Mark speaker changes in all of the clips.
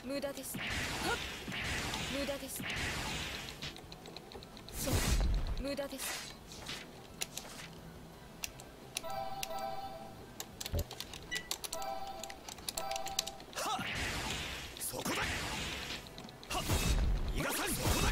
Speaker 1: 無駄です。無駄です。そう、無駄です。
Speaker 2: はっ、そこだ。はっ、逃がさん。そこだ。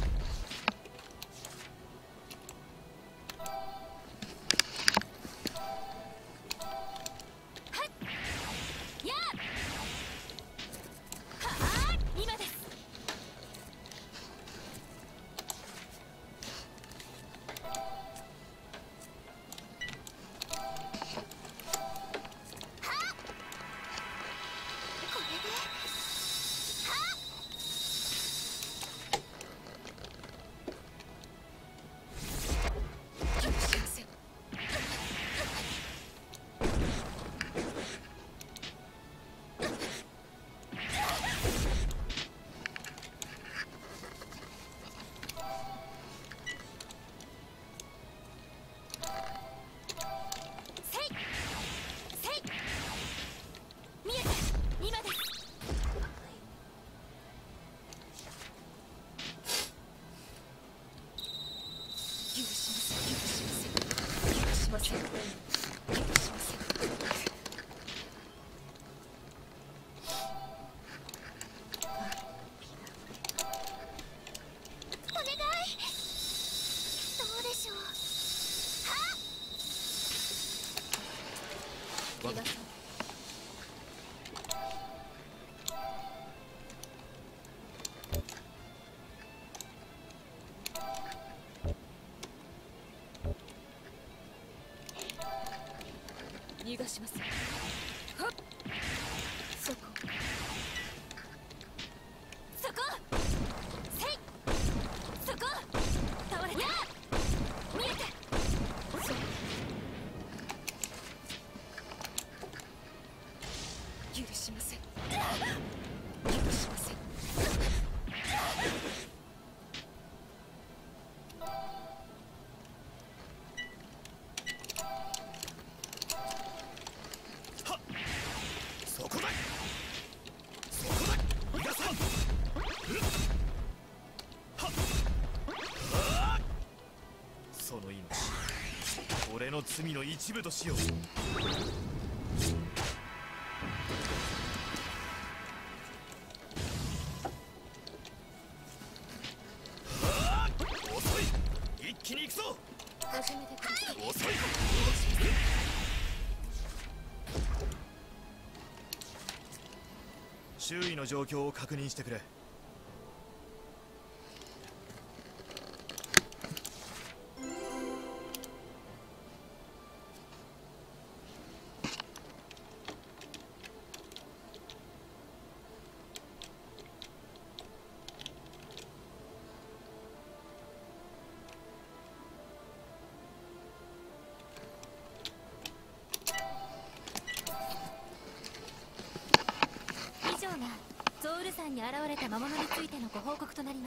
Speaker 1: 逃がします。はっ、そこそこ、せい、そこ、倒れた。見えて。そう、許しません。許しません。
Speaker 2: その命、俺の罪の一部としよう。遅い、一気に行くぞ。
Speaker 1: 初めて来た。
Speaker 2: 遅い。周囲の状況を確認してくれ。
Speaker 1: 以上がゾール山に現れた魔物についてのご報告となります。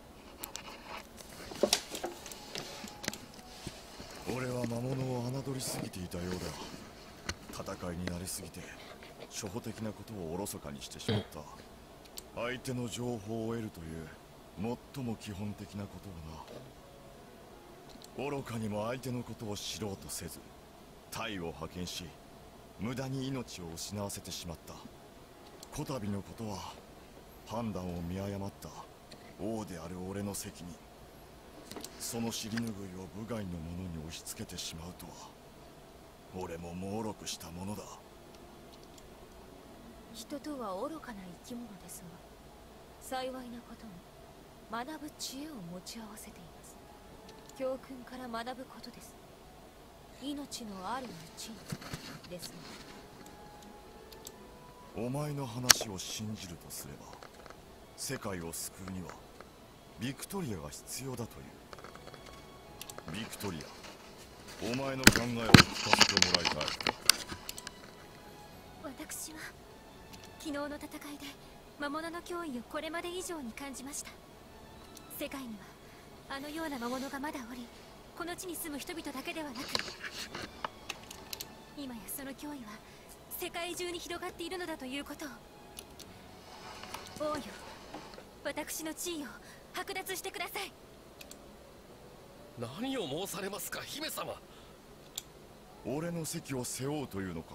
Speaker 3: 俺は魔物を侮りすぎていたようだ。戦いに慣れすぎて初歩的なことをおろそかにしてしまった。相手の情報を得るという最も基本的なことをな。愚かにも相手のことを知ろうとせず隊を派遣し無駄に命を失わせてしまった。こたびのことは判断を見誤った王である俺の責任。その尻拭いを部外の者に押し付けてしまうとは俺も猛録したものだ。
Speaker 1: 人とは愚かな生き物ですが、幸いなことに学ぶ知恵を持ち合わせています。教訓から学ぶことです。命のあるうちにですね。
Speaker 3: お前の話を信じるとすれば世界を救うにはビクトリアが必要だという。ビクトリア、お前の考えを聞かせてもらいたい。
Speaker 1: 私は昨日の戦いで魔物の脅威をこれまで以上に感じました。世界にはあのような魔物がまだおり、この地に住む人々だけではなく、今やその脅威は世界中に広がっているのだということを。 王よ、私の地位を剥奪してください。
Speaker 4: 何を申されますか、姫様。
Speaker 3: 俺の席を背負うというのか。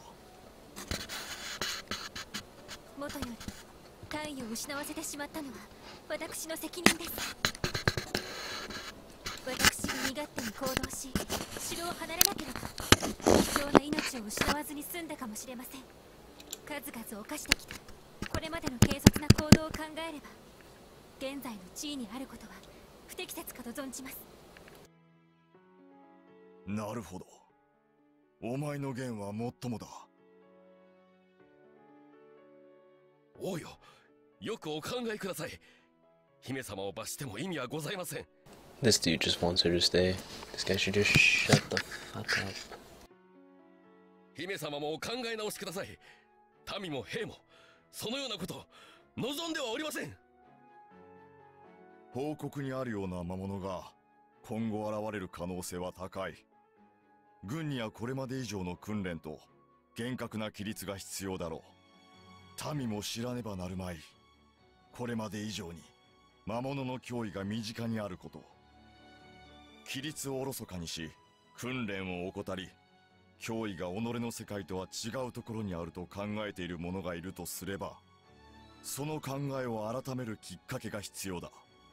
Speaker 1: もとより大位を失わせてしまったのは私の責任です。私が身勝手に行動し、城を離れなければ貴重な命を失わずに済んだかもしれません。数々犯してきたこれまでの軽率な行動を考えれば、現在の地位にあることは不適切かと存じます。
Speaker 3: なるほど。お前の言はもっともだ。
Speaker 4: 王よ、よくお考えください。姫様を罰しても意味はございません。
Speaker 5: This dude just wants her to stay. This guy should just shut the fuck up.
Speaker 4: 姫様もお考え直しください。民も兵もそのようなこと望んではおりません。
Speaker 3: 報告にあるような魔物が今後現れる可能性は高い。軍にはこれまで以上の訓練と厳格な規律が必要だろう。民も知らねばなるまい。これまで以上に魔物の脅威が身近にあること。規律をおろそかにし訓練を怠り、脅威が己の世界とは違うところにあると考えている者がいるとすれば、その考えを改めるきっかけが必要だ。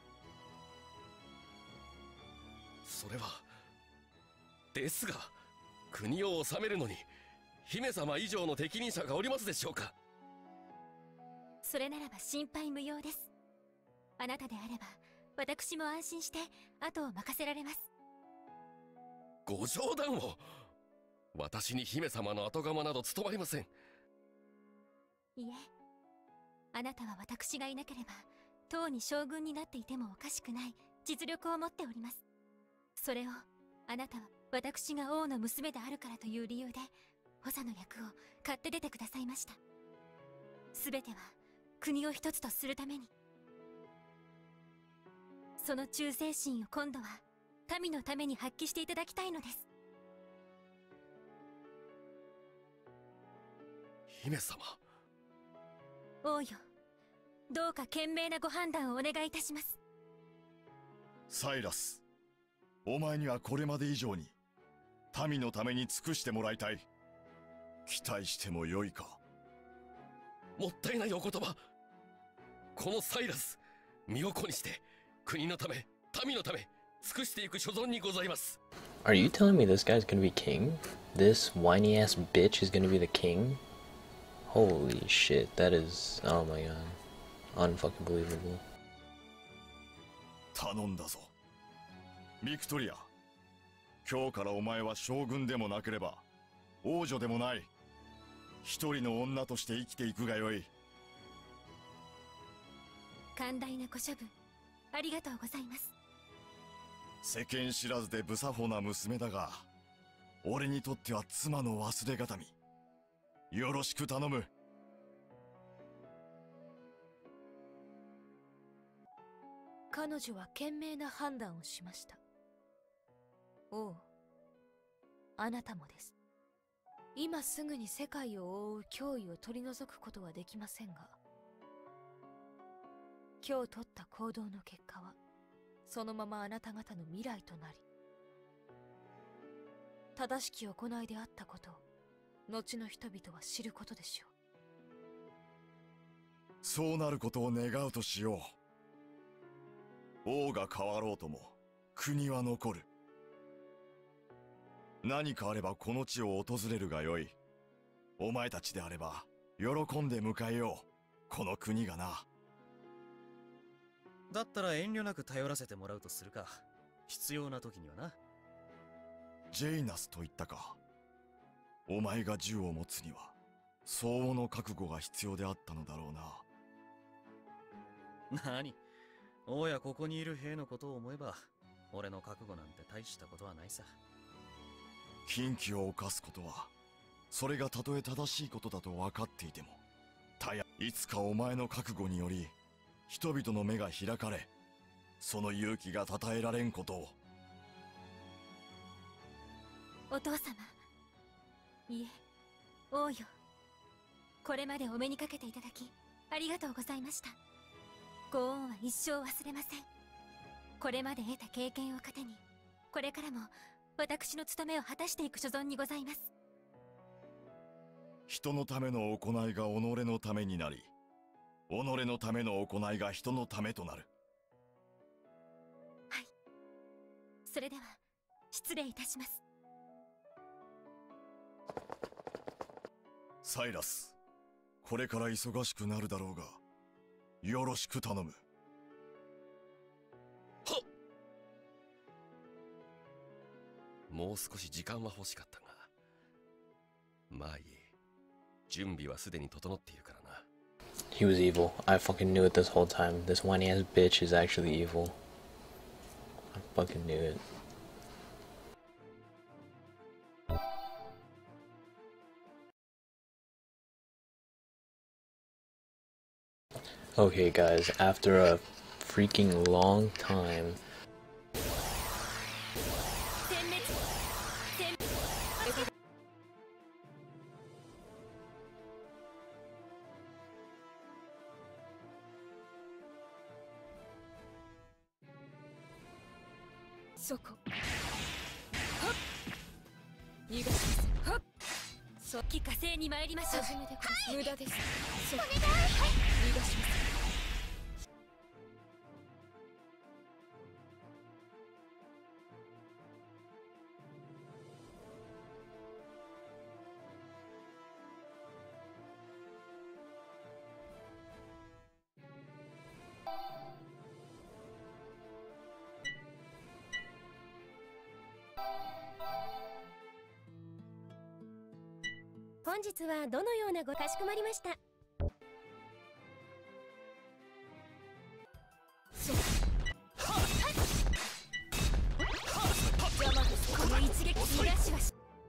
Speaker 4: それはですが、国を治めるのに姫様以上の適任者がおりますでしょうか。
Speaker 1: それならば心配無用です。あなたであれば私も安心して後を任せられます。
Speaker 4: ご冗談を。私に姫様の後釜など務まりません。
Speaker 1: いえ、あなたは私がいなければ唐に将軍になっていてもおかしくない実力を持っております。それをあなたは私が王の娘であるからという理由で補佐の役を買って出てくださいました。すべては国を一つとするために。その忠誠心を今度は民のために発揮していただきたいのです。
Speaker 4: 姫様。
Speaker 1: 王よ、どうか賢明なご判断をお願いいたします。
Speaker 3: サイラス、お前にはこれまで以上に民のために尽くしてもらいたい。期待してもよいか。
Speaker 4: もったいないお言葉。このサイラス、身を粉にして国のため民のため尽くしていく所存にございます。
Speaker 5: Are you telling me this guy's gonna be king? This whiny ass bitch is gonna be the king? Holy shit, that is, oh my god, unfucking believable.
Speaker 3: 頼んだぞビクトリア。今日からお前は将軍でもなければ王女でもない、一人の女として生きていくがよい。
Speaker 1: 寛大なご処分ありがとうございます。
Speaker 3: 世間知らずで不作法な娘だが、俺にとっては妻の忘れがたみ。よろしく頼む。
Speaker 1: 彼女は賢明な判断をしました。王、あなたもです。今すぐに世界を覆う脅威を取り除くことはできませんが、今日取った行動の結果はそのままあなた方の未来となり、正しき行いであったことを後の人々は知ることでしょう。
Speaker 3: そうなることを願うとしよう。王が変わろうとも国は残る。何かあればこの地を訪れるがよい。お前たちであれば喜んで迎えよう、この国がな。
Speaker 2: だったら遠慮なく頼らせてもらうとするか。必要な時にはな。
Speaker 3: ジェイナスと言ったか。お前が銃を持つには相応の覚悟が必要であったのだろうな。
Speaker 2: 何、王やここにいる兵のことを思えば俺の覚悟なんて大したことはないさ。
Speaker 3: 禁忌を犯すことは、それがたとえ正しいことだと分かっていても、いつかお前の覚悟により人々の目が開かれ、その勇気が称えられんことを。
Speaker 1: お父様、いえ、王よ、これまでお目にかけていただきありがとうございました。 ご恩は一生忘れません。これまで得た経験を糧に、これからも私の務めを果たしていく所存にございます。
Speaker 3: 人のための行いが己のためになり、己のための行いが人のためとなる。
Speaker 1: はい。それでは失礼いたします。
Speaker 3: サイラス、これから忙しくなるだろうが、よろしく頼む。
Speaker 4: はっ。もう少し時間は欲しかったが、まあいい。準備はすでに整っているからな。
Speaker 5: He was evil. I fucking knew it this whole time. This whiny ass bitch is actually evil. I fucking knew it. Okay, guys, after a freaking long time.
Speaker 6: 本日はどのようなごかしこまりました。この一撃逃がしはし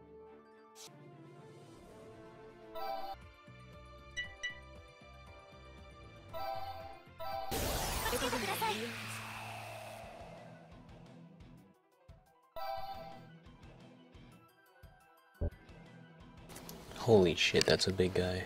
Speaker 6: 受けてください。
Speaker 5: Holy shit, that's a big guy.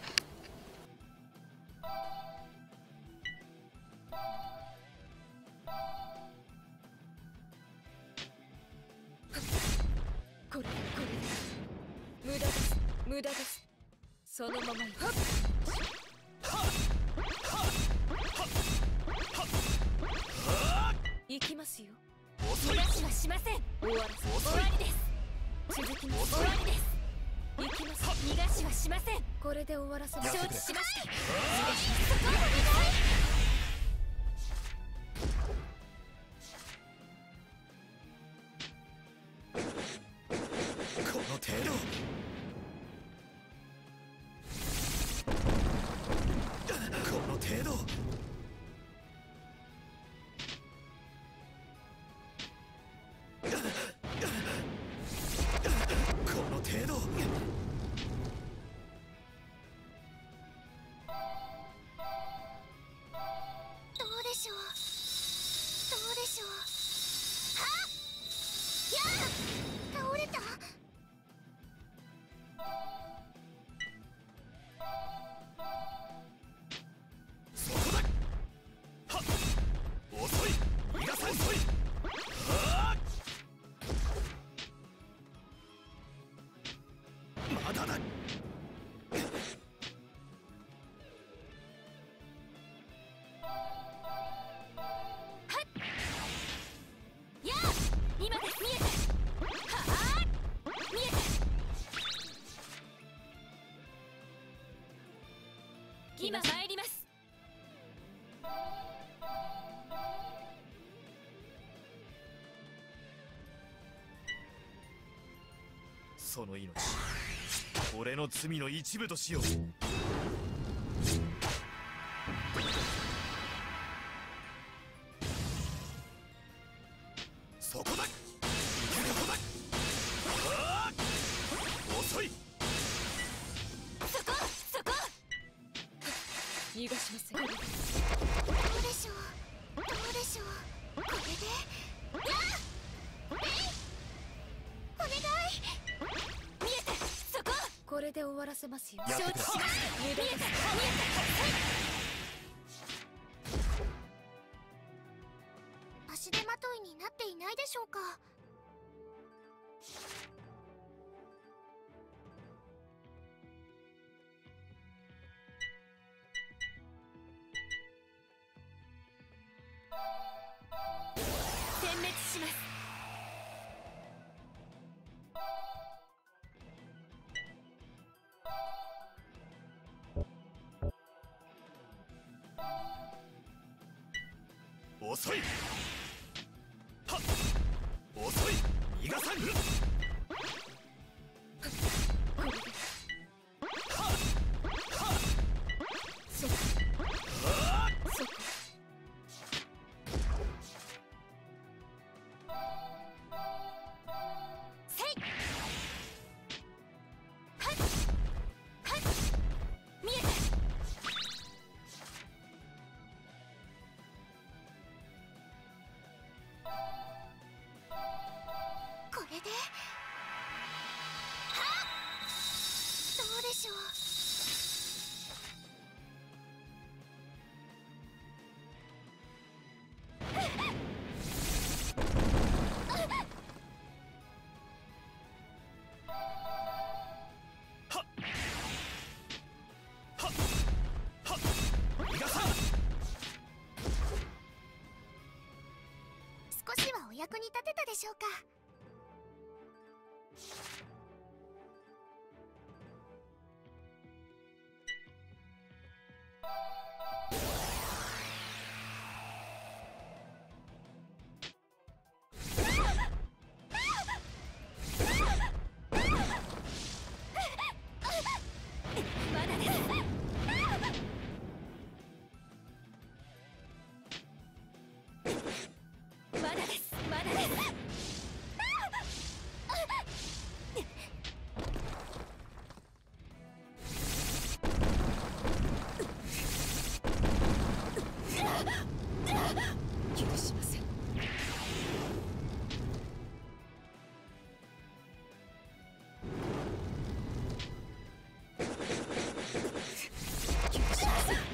Speaker 1: 今参ります。
Speaker 2: その命、俺の罪の一部としよう。そこだ、行けるとこだ。遅い。
Speaker 1: そこ逃がしません。
Speaker 6: どうでしょう、どうでしょう。これでお願い。
Speaker 1: 見えた。そここれで終わらせますよ。
Speaker 2: 承知しました。
Speaker 1: 見えた。
Speaker 6: ないでしょうか。殲滅します。
Speaker 2: 遅い。はっ、遅い。逃がさん。
Speaker 6: これで、どうでしょう。少しはお役に立てたでしょうか。まだです。まだです。まだです。許しません。許しません。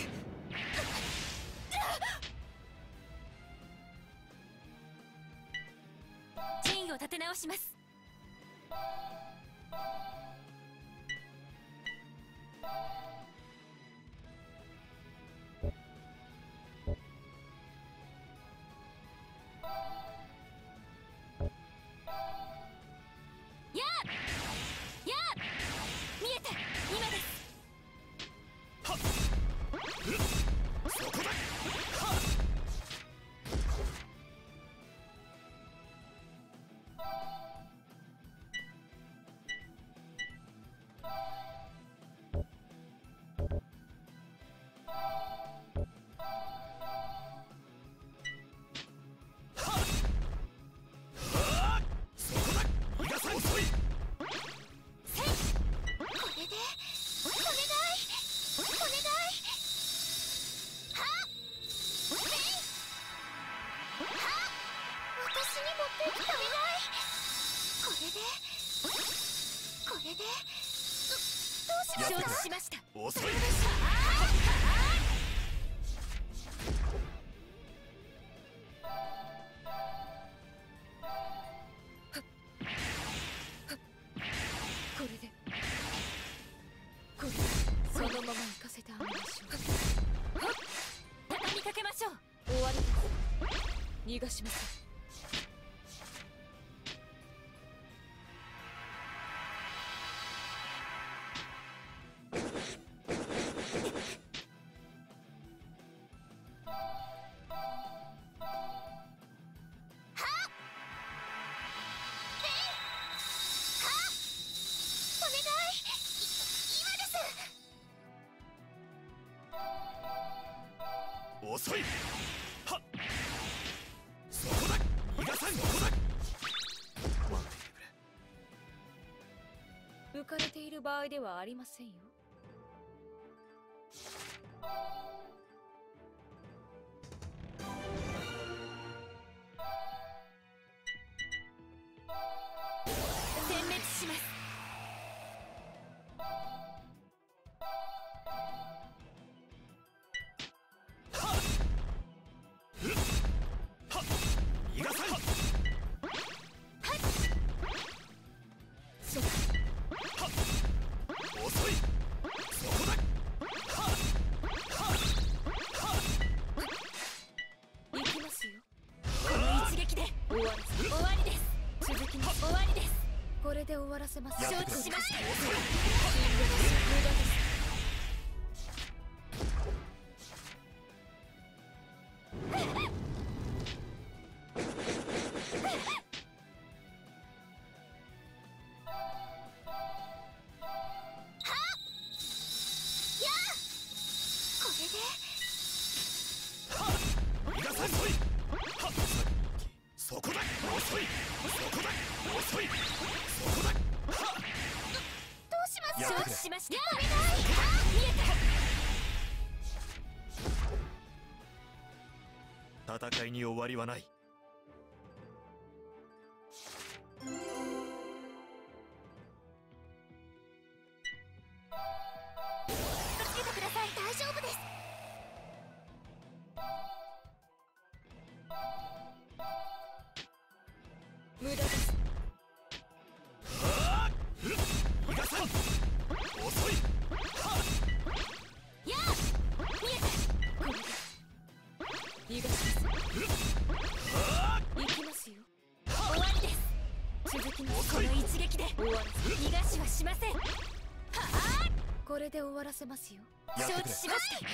Speaker 6: 陣を立て直します。やあやあ、見えた。今です。
Speaker 2: そこだ。遅い。
Speaker 6: これでお願いお願い。はっはっ、私に持ってきてお願い。これでどうしましょう。承知しました。
Speaker 2: 遅い。
Speaker 1: これでそのまま行かせてあげましょう。
Speaker 6: 畳みかけましょう。
Speaker 1: 終わりです。逃がしません。
Speaker 6: お願い。今です。
Speaker 2: 遅い。はっ、そこだ。逃がさん。そこだ。待っていてくれ。
Speaker 1: 浮かれている場合ではありませんよ。
Speaker 6: 殲滅します。
Speaker 2: 逃がさん。
Speaker 1: で終わらせます。
Speaker 6: 承知しました。
Speaker 1: 無駄です。
Speaker 6: これで
Speaker 2: 逃がさん遅い。はっそこだ遅い。そこだ遅い。そこだ。はっ
Speaker 6: どうします？
Speaker 2: やってくれ
Speaker 6: 承知しました。お願い。見えた。
Speaker 2: 戦いに終わりはない。
Speaker 6: つけてください。大丈夫です。
Speaker 1: 無駄です。
Speaker 2: 逃がさん遅い。
Speaker 6: やあ、見えた。
Speaker 1: 逃がします。行きますよ。
Speaker 6: 終わりです。
Speaker 1: 続きます。
Speaker 6: この一撃で
Speaker 1: 終わらせ。
Speaker 6: 逃がしはしません。はあ、
Speaker 1: これで終わらせますよ。
Speaker 2: やってくれ。
Speaker 6: 承知しました。
Speaker 2: 待っていて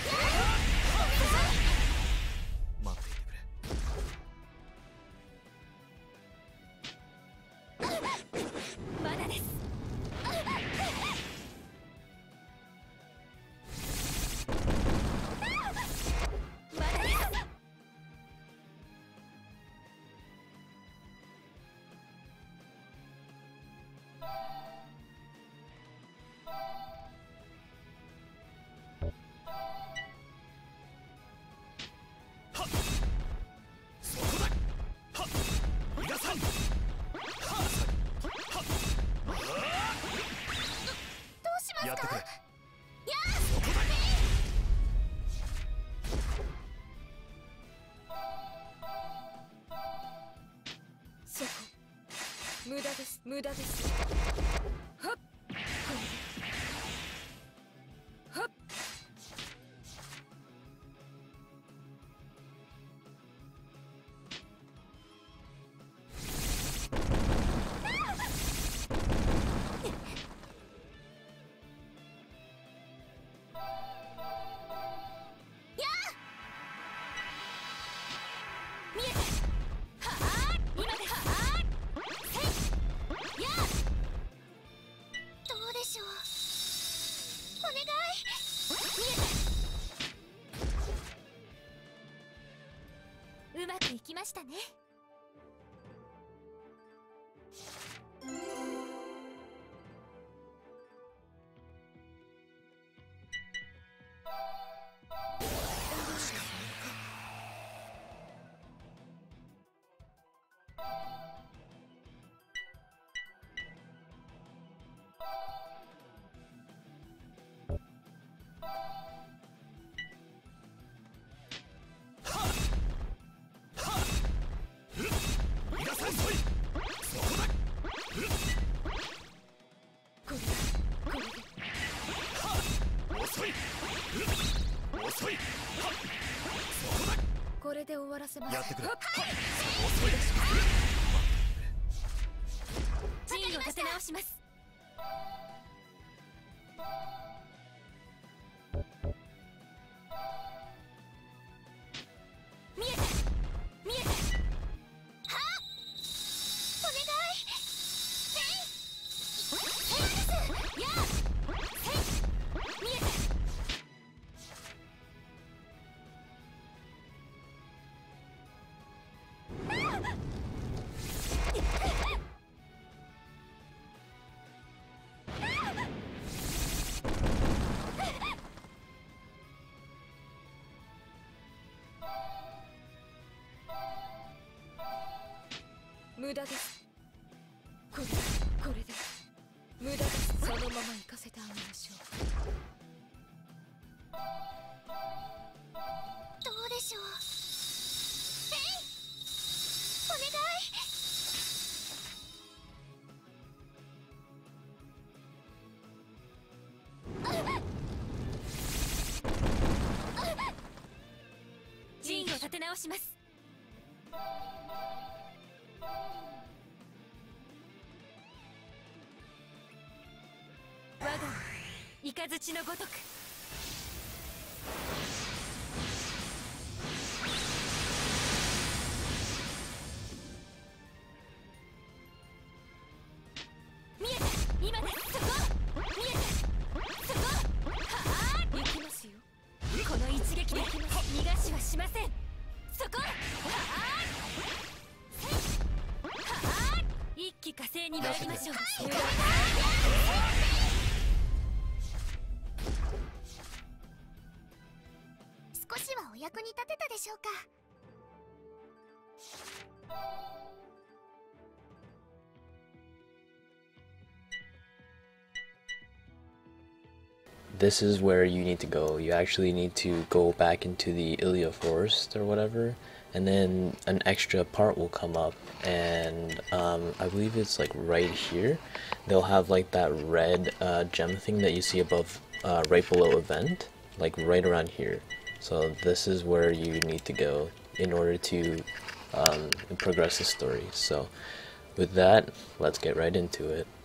Speaker 2: くれ。
Speaker 6: まだです。まだです。
Speaker 2: そこだ。はっ逃がさん。
Speaker 6: どうしますか？
Speaker 2: やってくれ。
Speaker 6: や
Speaker 2: そこだ。
Speaker 1: そこ。無駄です。無駄です。はっ。これで。はっ。
Speaker 6: 見えた。はあ、今ではあ、せい。やあ。どうでしょう。お願い。見えた。うまくいきましたね。
Speaker 2: 逃がさん遅い。そこだ。
Speaker 1: これで。
Speaker 2: 遅い。遅い。はっそこだ。
Speaker 1: これで終わらせます。
Speaker 2: やってくれ。
Speaker 1: はっ。
Speaker 2: 遅い。
Speaker 6: 陣を立て直します。見えた。見えた。はあ、お願い。せい。せいです。やあ。せい。見えた。
Speaker 1: 無駄です。これで。無駄です。そのまま行かせてあげましょ
Speaker 6: どうでしょう。せい。お願い。陣を立て直します。
Speaker 1: 我が雷のごとく。見えた、今だ、そこ見えた、そこはあ、行きますよ。この一撃で逃がしはしません。そこはあ、はあ、一気火星に参りましょう。
Speaker 6: 少しはお役に立てたでしょうか。
Speaker 5: This is where you need to go. You actually need to go back into the Ilia Forest or whatever, and then an extra part will come up, and I believe it's like right here. They'll have like that red gem thing that you see above, right below event, like right around here. So this is where you need to go in order to progress the story. So with that, let's get right into it.